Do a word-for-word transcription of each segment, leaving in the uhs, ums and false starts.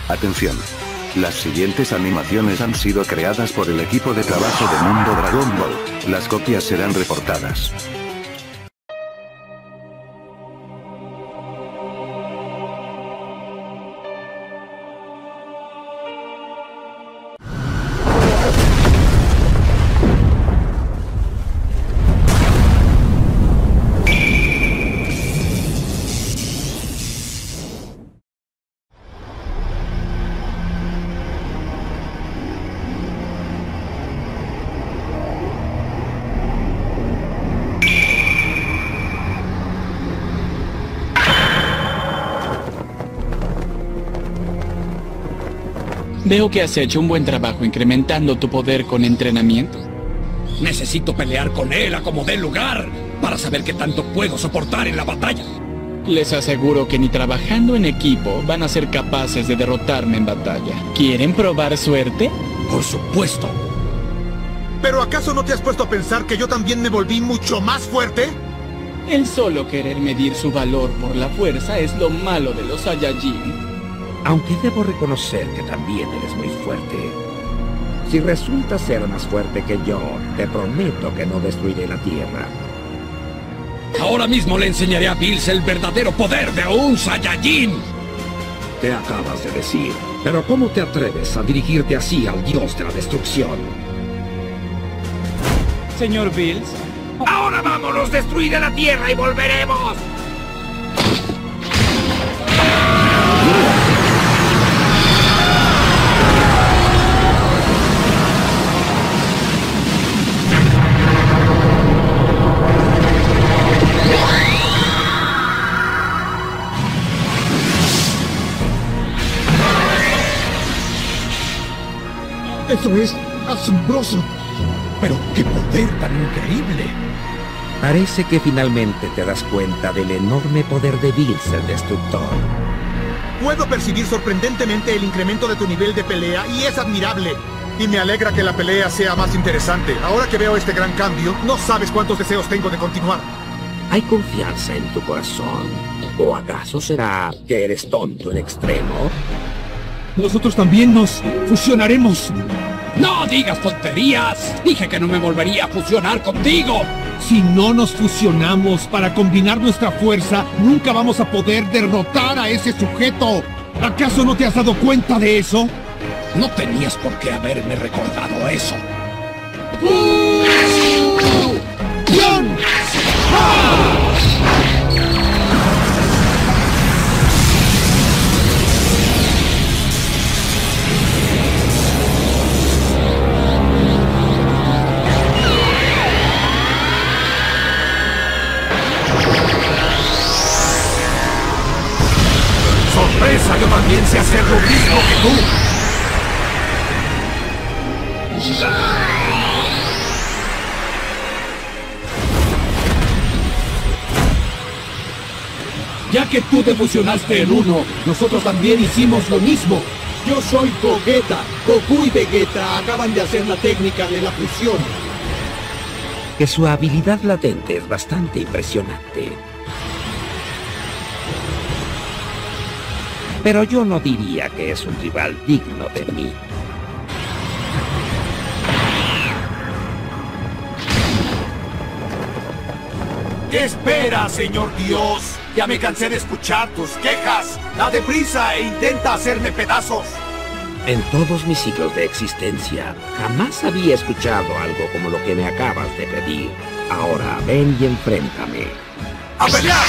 Atención. Las siguientes animaciones han sido creadas por el equipo de trabajo de Mundo Dragon Ball. Las copias serán reportadas. Veo que has hecho un buen trabajo incrementando tu poder con entrenamiento. Necesito pelear con él a como dé lugar, para saber qué tanto puedo soportar en la batalla. Les aseguro que ni trabajando en equipo van a ser capaces de derrotarme en batalla. ¿Quieren probar suerte? Por supuesto. ¿Pero acaso no te has puesto a pensar que yo también me volví mucho más fuerte? El solo querer medir su valor por la fuerza es lo malo de los Saiyajin. Aunque debo reconocer que también eres muy fuerte. Si resultas ser más fuerte que yo, te prometo que no destruiré la Tierra. Ahora mismo le enseñaré a Bills el verdadero poder de un Saiyajin. Te acabas de decir, pero ¿cómo te atreves a dirigirte así al dios de la destrucción? Señor Bills. ¡Ahora vámonos! ¡Destruiré la Tierra y volveremos! ¡Eso es asombroso! ¡Pero qué poder tan increíble! Parece que finalmente te das cuenta del enorme poder de Bills el Destructor. Puedo percibir sorprendentemente el incremento de tu nivel de pelea y es admirable. Y me alegra que la pelea sea más interesante. Ahora que veo este gran cambio, no sabes cuántos deseos tengo de continuar. ¿Hay confianza en tu corazón? ¿O acaso será que eres tonto en extremo? Nosotros también nos fusionaremos. ¡No digas tonterías! Dije que no me volvería a fusionar contigo. Si no nos fusionamos para combinar nuestra fuerza, nunca vamos a poder derrotar a ese sujeto. ¿Acaso no te has dado cuenta de eso? No tenías por qué haberme recordado eso. ¡Sorpresa! Yo también sé hacer lo mismo que tú. Ya que tú te fusionaste en uno, nosotros también hicimos lo mismo. Yo soy Gogeta. Goku y Vegeta acaban de hacer la técnica de la fusión. Que su habilidad latente es bastante impresionante. Pero yo no diría que es un rival digno de mí. ¿Qué espera, señor Dios? Ya me cansé de escuchar tus quejas. Date prisa e intenta hacerme pedazos. En todos mis siglos de existencia, jamás había escuchado algo como lo que me acabas de pedir. Ahora ven y enfréntame. ¡A pelear!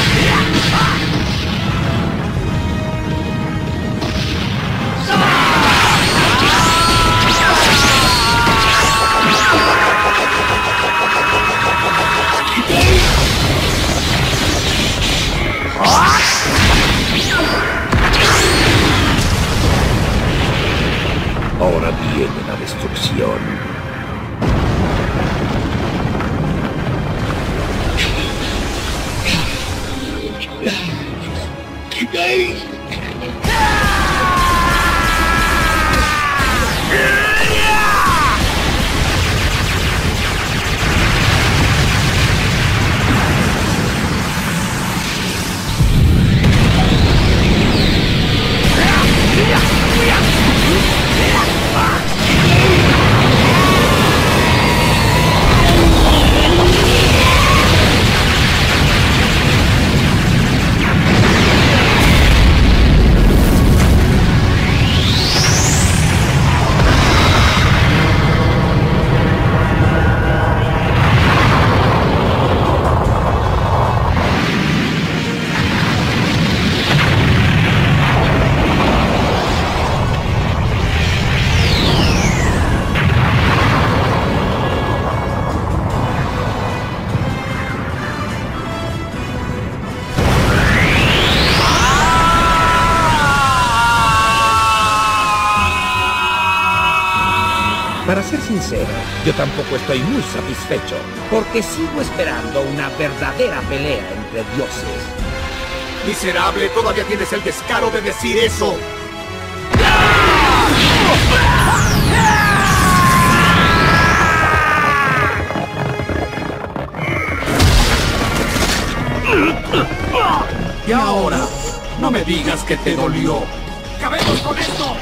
¡Ah! traición. Para ser sincero, yo tampoco estoy muy satisfecho, porque sigo esperando una verdadera pelea entre dioses. ¡Miserable! ¡Todavía tienes el descaro de decir eso! Y ahora, no me digas que te dolió. ¡Acabemos con esto!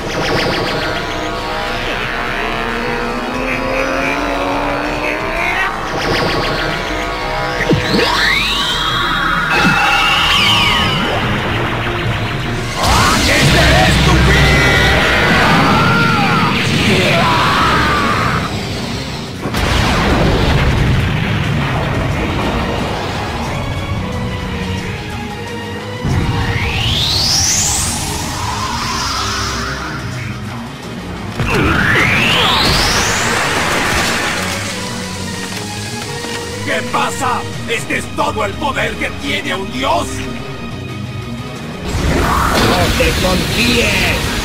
¿Qué pasa? ¿Este es todo el poder que tiene un dios? ¡No te confíes!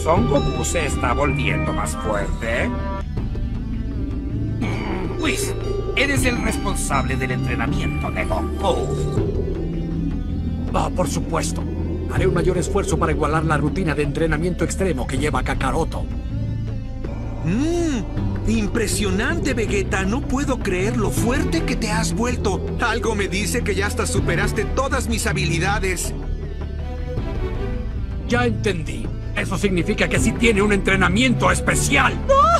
Son Goku se está volviendo más fuerte. Whis, eres el responsable del entrenamiento de Goku. Ah, por supuesto. Haré un mayor esfuerzo para igualar la rutina de entrenamiento extremo que lleva Kakaroto. Mmm, impresionante, Vegeta. No puedo creer lo fuerte que te has vuelto. Algo me dice que ya hasta superaste todas mis habilidades. Ya entendí. Eso significa que sí tiene un entrenamiento especial.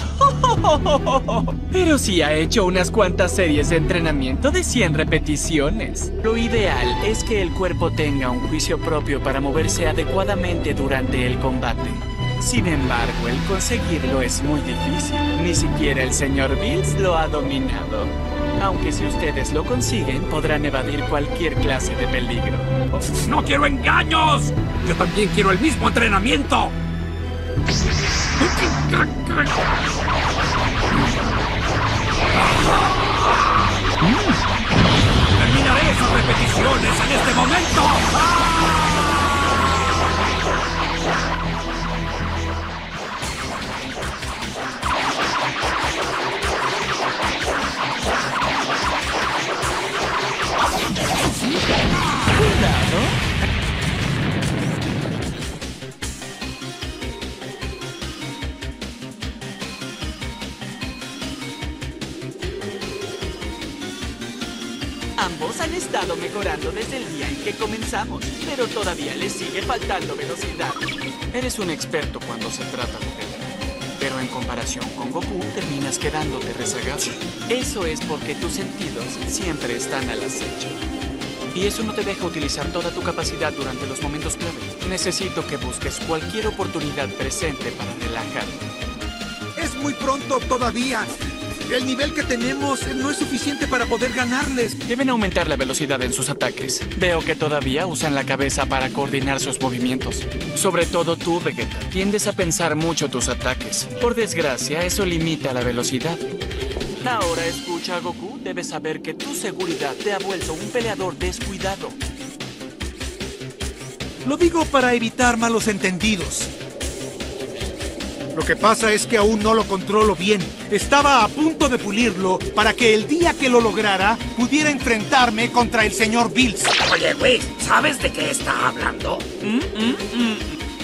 Pero sí ha hecho unas cuantas series de entrenamiento de cien repeticiones. Lo ideal es que el cuerpo tenga un juicio propio para moverse adecuadamente durante el combate. Sin embargo, el conseguirlo es muy difícil. Ni siquiera el señor Bills lo ha dominado. Aunque si ustedes lo consiguen, podrán evadir cualquier clase de peligro. ¡No quiero engaños! ¡Yo también quiero el mismo entrenamiento! ¡Terminaré esas repeticiones en este momento! Ambos han estado mejorando desde el día en que comenzamos, pero todavía les sigue faltando velocidad. Eres un experto cuando se trata de pelear, pero en comparación con Goku terminas quedándote rezagado. Eso es porque tus sentidos siempre están al acecho. Y eso no te deja utilizar toda tu capacidad durante los momentos clave. Necesito que busques cualquier oportunidad presente para relajarte. Es muy pronto todavía. El nivel que tenemos no es suficiente para poder ganarles. Deben aumentar la velocidad en sus ataques. Veo que todavía usan la cabeza para coordinar sus movimientos. Sobre todo tú, Vegeta. Tiendes a pensar mucho tus ataques. Por desgracia, eso limita la velocidad. Ahora escucha, Goku. Debes saber que tu seguridad te ha vuelto un peleador descuidado. Lo digo para evitar malos entendidos. Lo que pasa es que aún no lo controlo bien. Estaba a punto de pulirlo para que el día que lo lograra pudiera enfrentarme contra el señor Bills. Oye, Whis, ¿sabes de qué está hablando? Mm, mm, mm.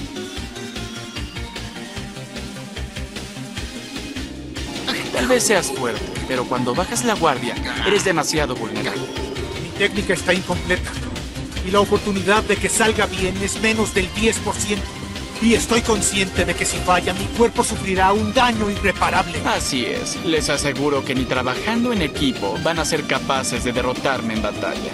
Tal vez seas fuerte, pero cuando bajas la guardia, eres demasiado vulnerable. Mi técnica está incompleta. Y la oportunidad de que salga bien es menos del diez por ciento. Y estoy consciente de que si falla, mi cuerpo sufrirá un daño irreparable. Así es. Les aseguro que ni trabajando en equipo van a ser capaces de derrotarme en batalla.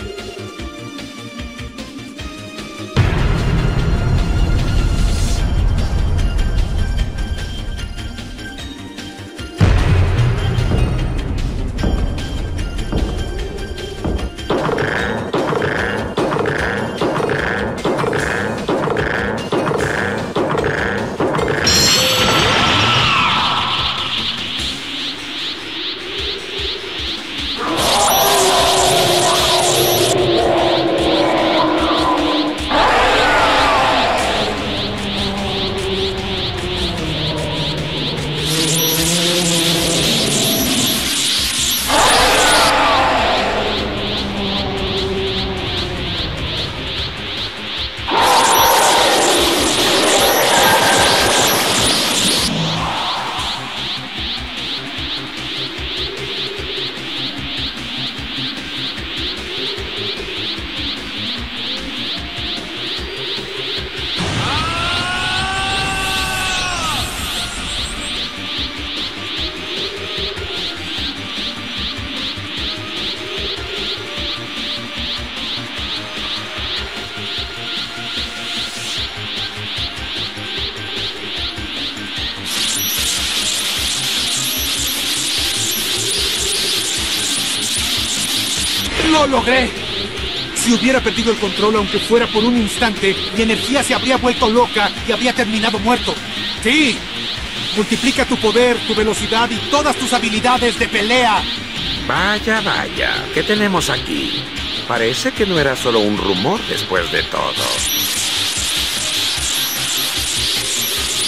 ¡Lo logré! Si hubiera perdido el control, aunque fuera por un instante, mi energía se habría vuelto loca y habría terminado muerto. ¡Sí! Multiplica tu poder, tu velocidad y todas tus habilidades de pelea. Vaya, vaya, ¿qué tenemos aquí? Parece que no era solo un rumor después de todo.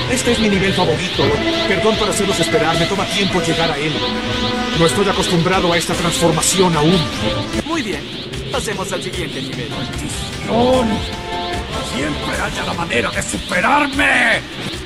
Este es mi nivel favorito. Perdón por hacerlos esperar, me toma tiempo llegar a él. No estoy acostumbrado a esta transformación aún. Muy bien, pasemos al siguiente nivel. ¡Maldición! ¡Siempre haya la manera de superarme!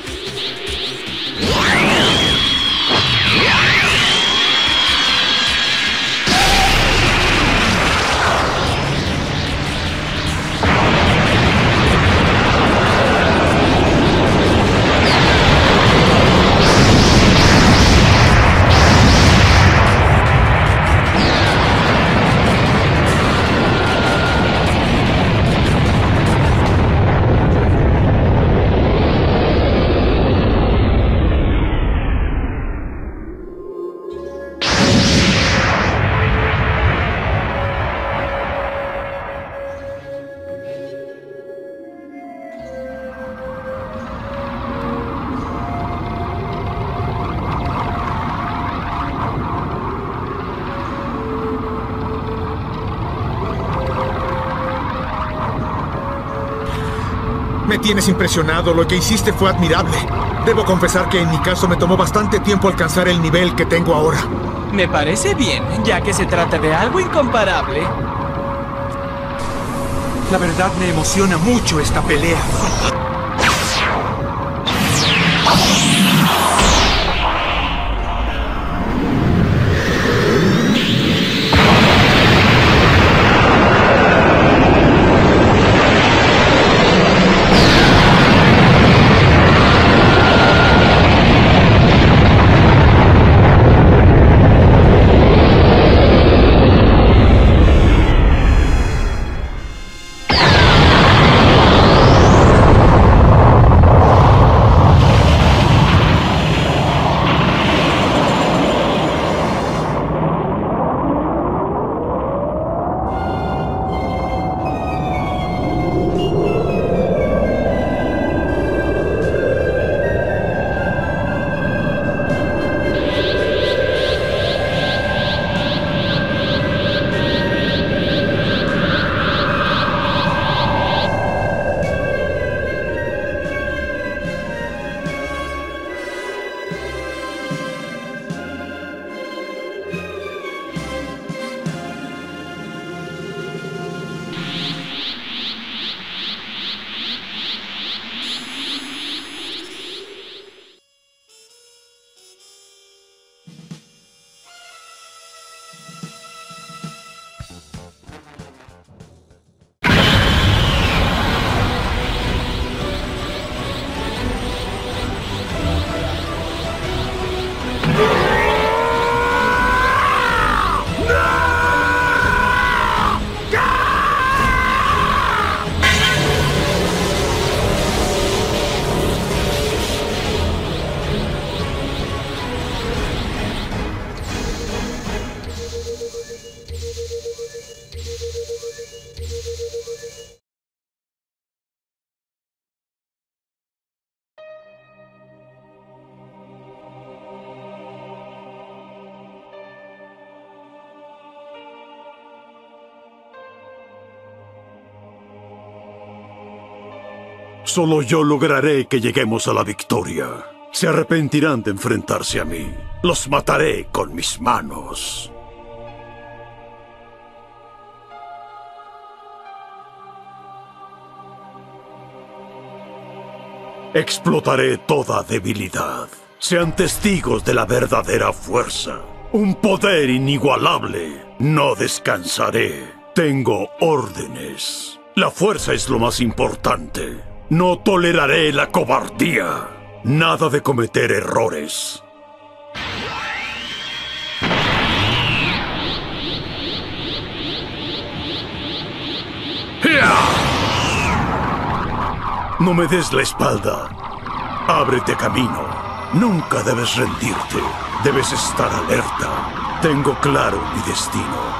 Me tienes impresionado, lo que hiciste fue admirable. Debo confesar que en mi caso me tomó bastante tiempo alcanzar el nivel que tengo ahora. Me parece bien, ya que se trata de algo incomparable. La verdad me emociona mucho esta pelea. Solo yo lograré que lleguemos a la victoria. Se arrepentirán de enfrentarse a mí. Los mataré con mis manos. Explotaré toda debilidad. Sean testigos de la verdadera fuerza. Un poder inigualable. No descansaré. Tengo órdenes. La fuerza es lo más importante. No toleraré la cobardía. Nada de cometer errores. No me des la espalda. Ábrete camino. Nunca debes rendirte. Debes estar alerta. Tengo claro mi destino.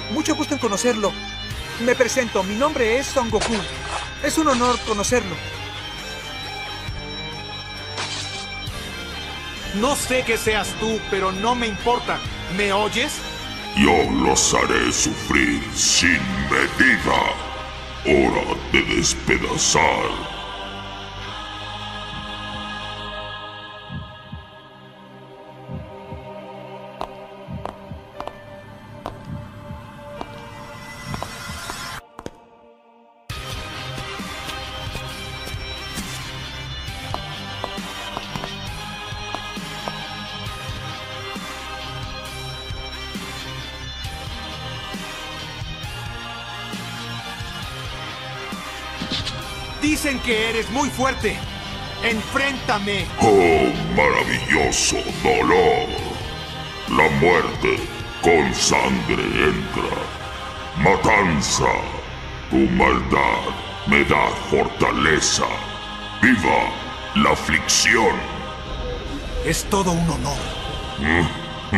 Mucho gusto en conocerlo. Me presento, mi nombre es Son Goku. Es un honor conocerlo. No sé que seas tú, pero no me importa. ¿Me oyes? Yo los haré sufrir sin medida. Hora de despedazar. Dicen que eres muy fuerte. ¡Enfréntame! ¡Oh, maravilloso dolor! La muerte con sangre entra. Matanza. Tu maldad me da fortaleza. ¡Viva la aflicción! Es todo un honor.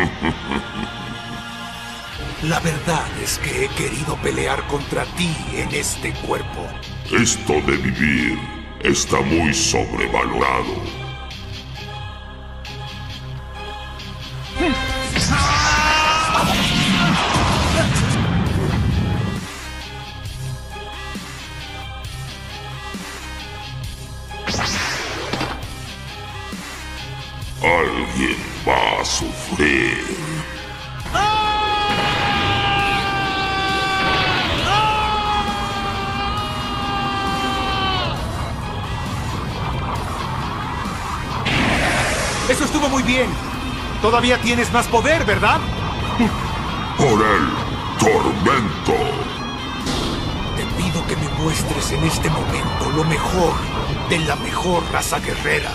La verdad es que he querido pelear contra ti en este cuerpo. Esto de vivir está muy sobrevalorado. Alguien va a sufrir. Eso estuvo muy bien. Todavía tienes más poder, ¿verdad? Por el tormento. Te pido que me muestres en este momento lo mejor de la mejor raza guerrera.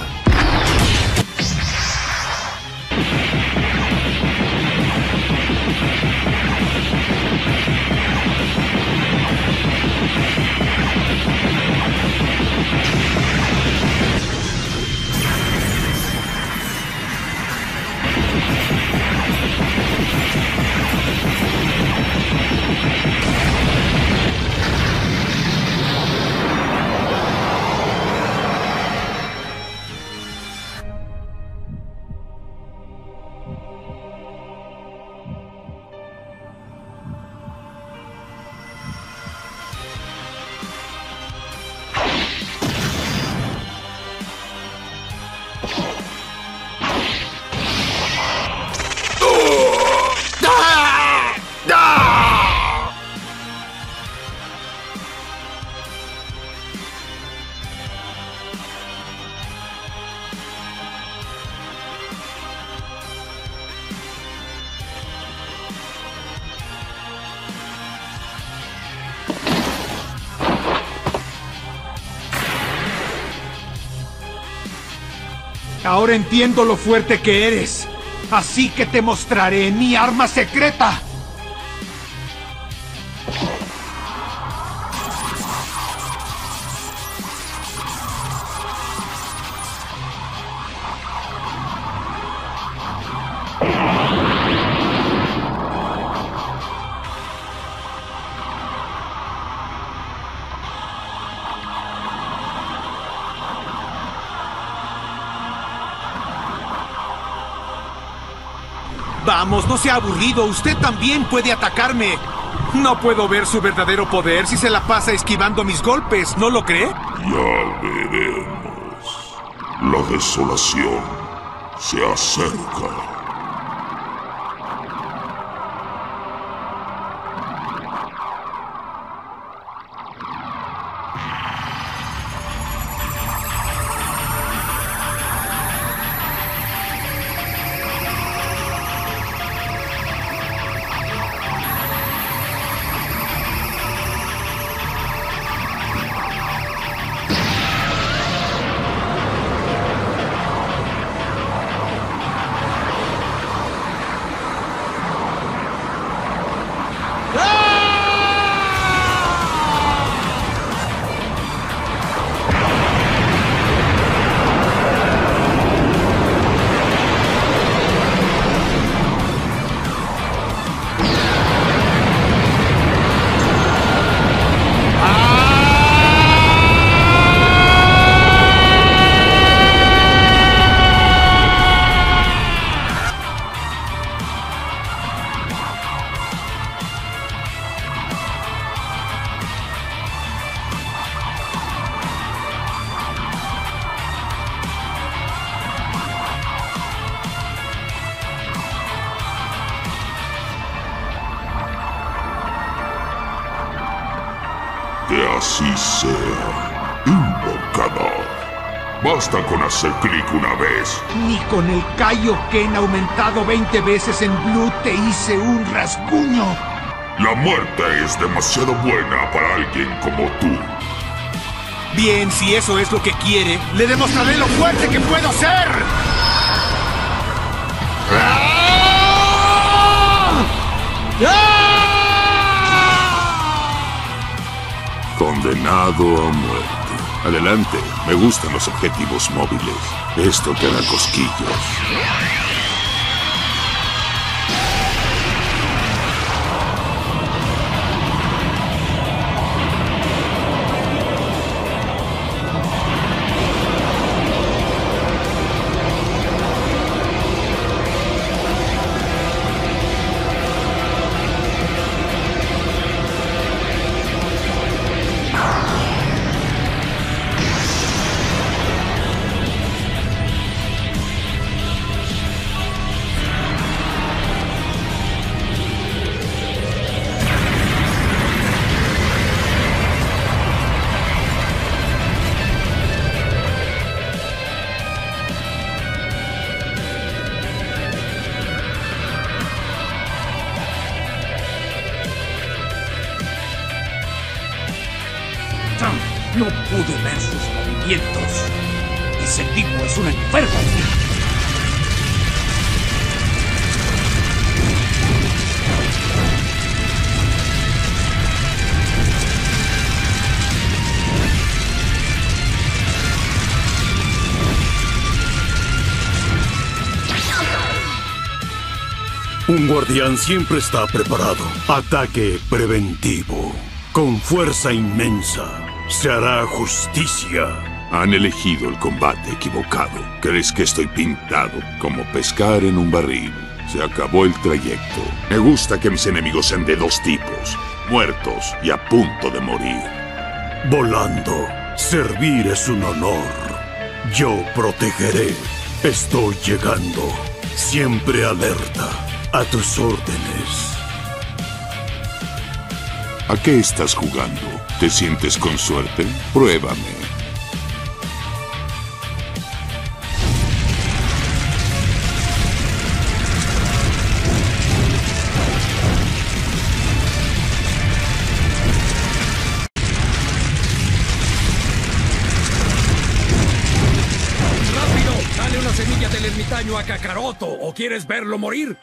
Ahora entiendo lo fuerte que eres. Así que te mostraré mi arma secreta. Vamos, no sea aburrido. Usted también puede atacarme. No puedo ver su verdadero poder si se la pasa esquivando mis golpes, ¿no lo cree? Ya veremos. La desolación se acerca. Que así sea, invocador. Basta con hacer clic una vez. Ni con el Kaioken aumentado veinte veces en Blue te hice un rasguño. La muerte es demasiado buena para alguien como tú. Bien, si eso es lo que quiere, le demostraré lo fuerte que puedo ser. Condenado a muerte. Adelante, me gustan los objetivos móviles. Esto te hará cosquillos. No pude ver sus movimientos. Ese tipo es un enfermo. Un guardián siempre está preparado. Ataque preventivo. Con fuerza inmensa. Se hará justicia. Han elegido el combate equivocado. ¿Crees que estoy pintado? Como pescar en un barril. Se acabó el trayecto. Me gusta que mis enemigos sean de dos tipos. Muertos y a punto de morir. Volando. Servir es un honor. Yo protegeré. Estoy llegando. Siempre alerta. A tus órdenes. ¿A qué estás jugando? ¿Te sientes con suerte? Pruébame. ¡Rápido! ¡Dale una semilla del ermitaño a Kakaroto! ¿O quieres verlo morir?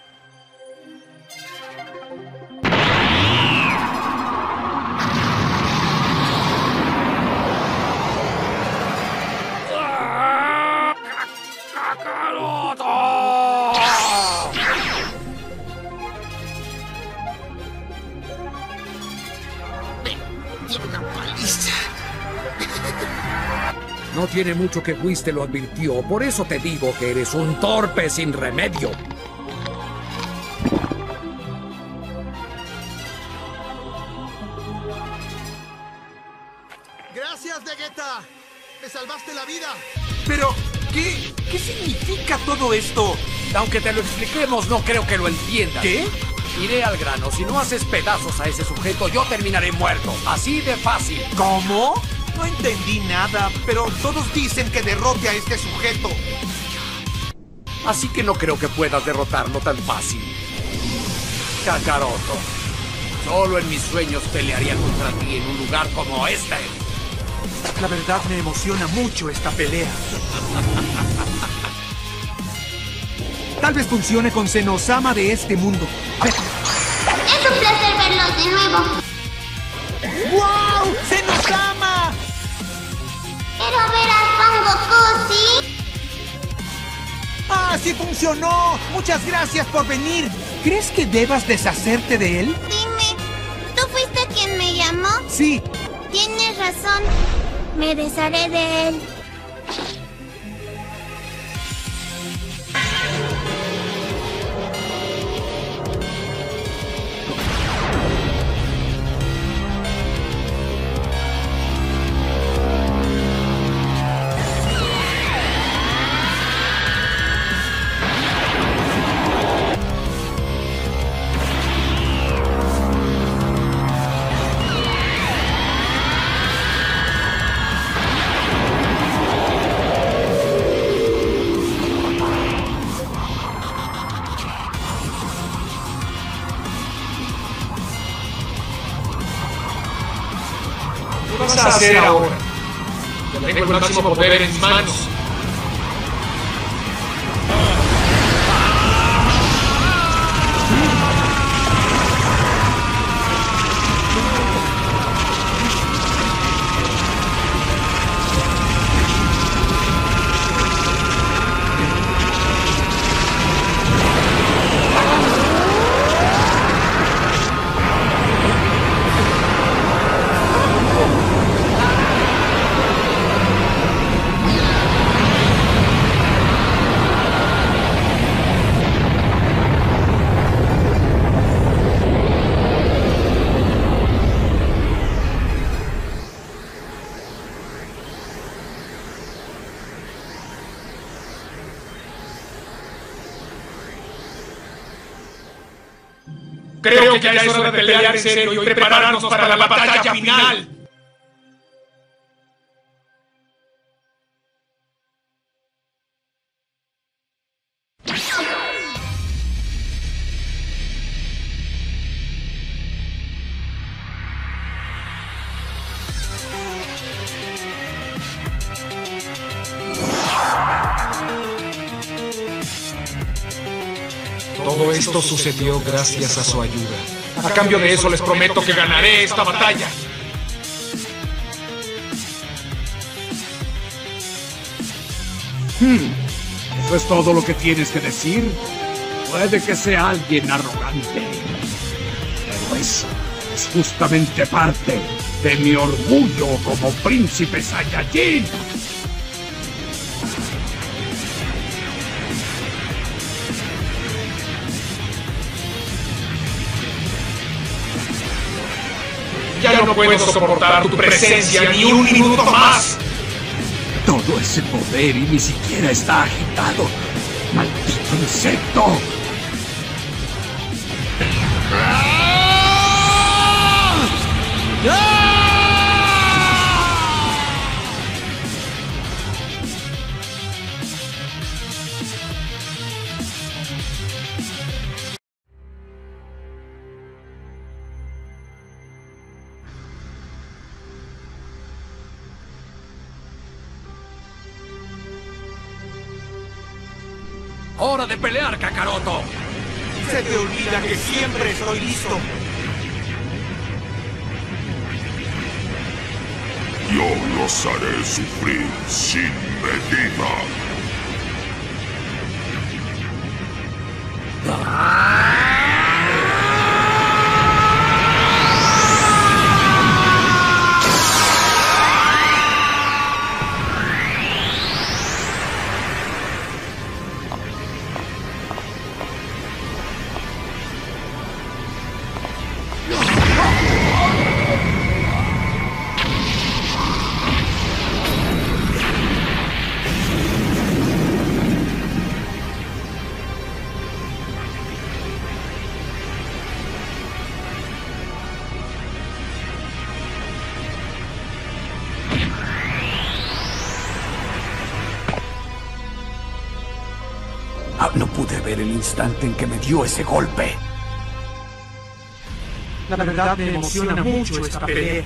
No tiene mucho que Whis te lo advirtió, por eso te digo que eres un torpe sin remedio. ¡Gracias, Vegeta! ¡Me salvaste la vida! Pero, ¿qué, qué significa todo esto? Aunque te lo expliquemos, no creo que lo entiendas. ¿Qué? Iré al grano. Si no haces pedazos a ese sujeto, yo terminaré muerto. Así de fácil. ¿Cómo? No entendí nada, pero todos dicen que derrote a este sujeto. Así que no creo que puedas derrotarlo tan fácil. Kakaroto, solo en mis sueños pelearía contra ti en un lugar como este. La verdad me emociona mucho esta pelea. Tal vez funcione con Zenosama de este mundo. Es un placer verlos de nuevo. ¡Wow! ¡Zenosama! Quiero ver a Son Goku, ¿sí? ¡Ah, sí funcionó! ¡Muchas gracias por venir! ¿Crees que debas deshacerte de él? Dime, ¿tú fuiste quien me llamó? Sí. Tienes razón. Me desharé de él. ¿Qué vas a hacer ahora? Ya tengo el máximo poder en mis manos. Creo que ya es hora de pelear en serio y prepararnos para la batalla final. Todo esto sucedió gracias a su ayuda. A cambio de eso les prometo que ganaré esta batalla. Hmm. ¿Eso es todo lo que tienes que decir? Puede que sea alguien arrogante, pero eso es justamente parte de mi orgullo como príncipe Saiyajin. Ya no puedo soportar tu presencia ni un minuto más. Todo ese poder y ni siquiera está agitado. ¡Maldito insecto! ¡Hora de pelear, Kakaroto! Se te olvida que siempre estoy listo. Yo los haré sufrir sin medida. No pude ver el instante en que me dio ese golpe. La verdad me emociona mucho esta pelea.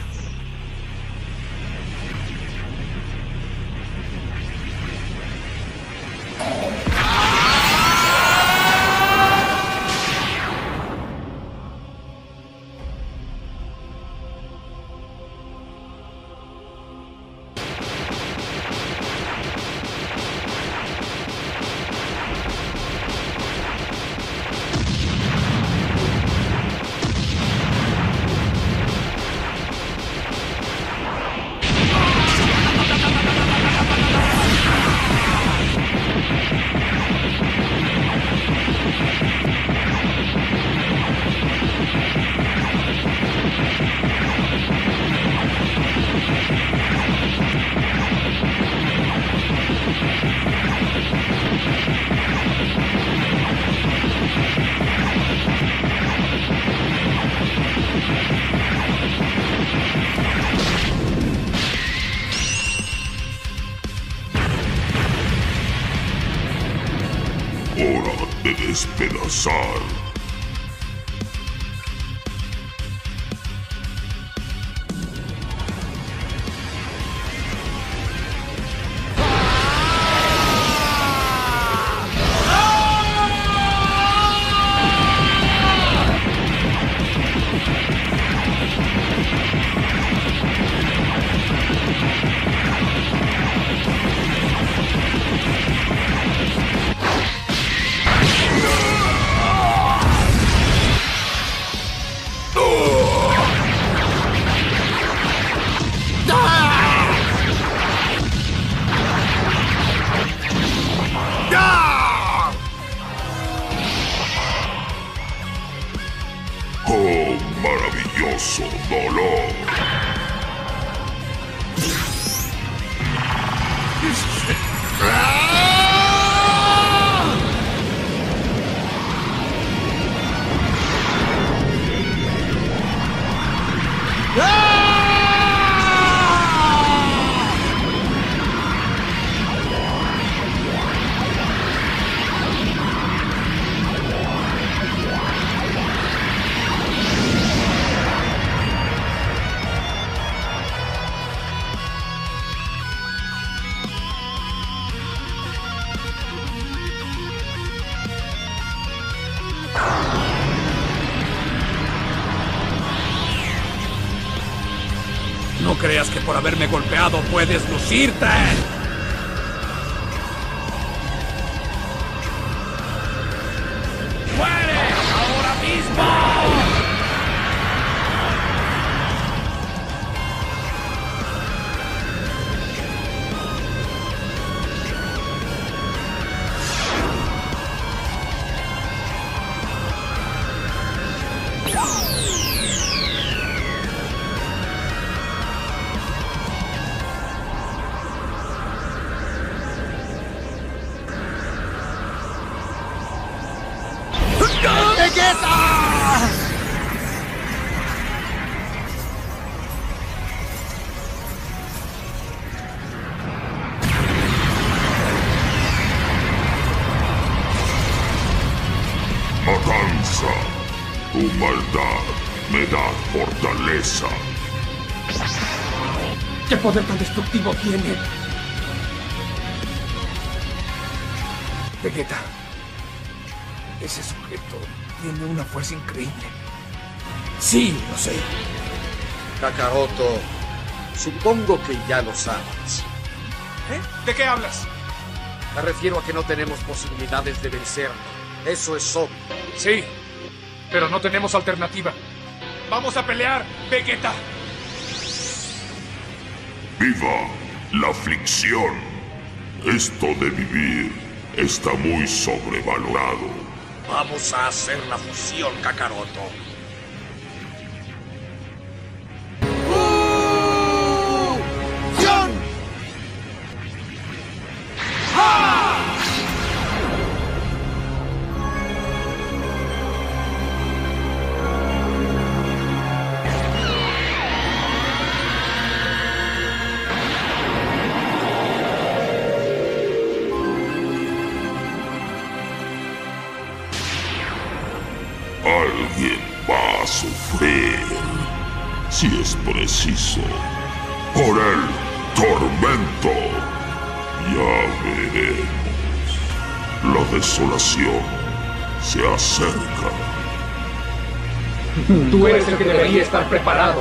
Hora de despedazar. dolor. No creas que por haberme golpeado puedes lucirte. ¡Muere ahora mismo! Matanza, tu maldad me da fortaleza. ¿Qué poder tan destructivo tiene? Vegeta, ese sujeto tiene una fuerza increíble. Sí, lo sé. Kakaroto, supongo que ya lo sabes. ¿Eh? ¿De qué hablas? Me refiero a que no tenemos posibilidades de vencerlo. Eso es obvio. Sí, pero no tenemos alternativa. ¡Vamos a pelear, Vegeta! ¡Viva la aflicción! Esto de vivir está muy sobrevalorado. Vamos a hacer la fusión, Kakaroto. ¡Fusión! ¡Ah! Alguien va a sufrir, si es preciso, por el tormento. Ya veremos. La desolación se acerca. Tú eres el que debería estar preparado.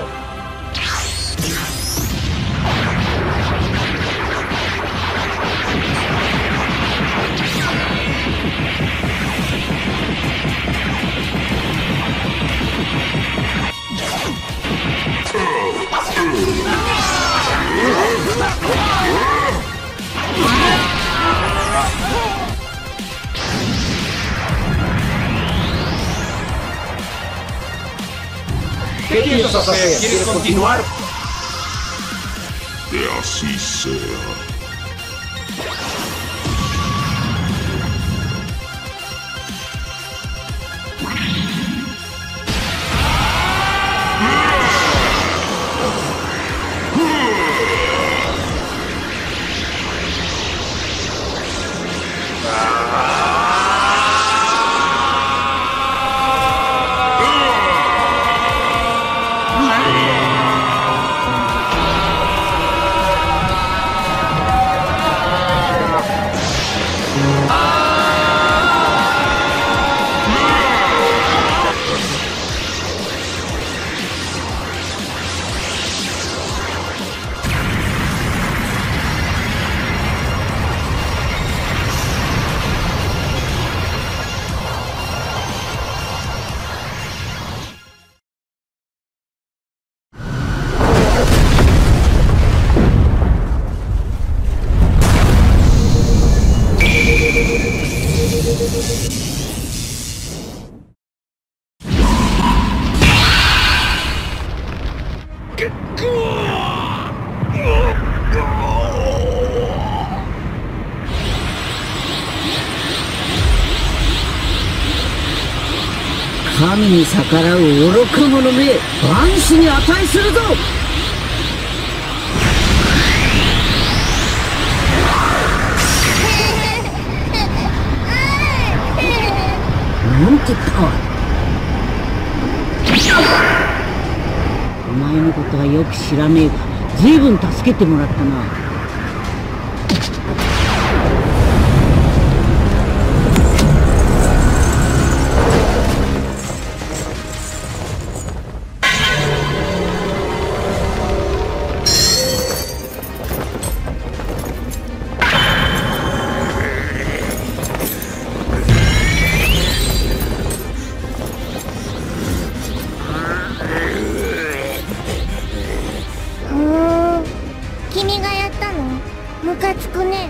¿Qué piensas hacer? ¿Quieres continuar? Que así sea. 神に逆らう愚か者め、万死に値するぞ。なんてパワー。お前のことはよく知らねえが、随分助けてもらったな。 君がやったの？ムカつくね。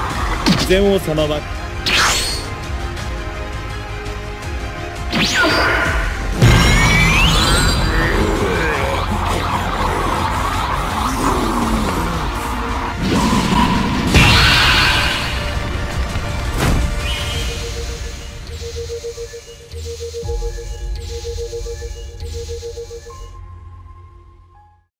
禅王様は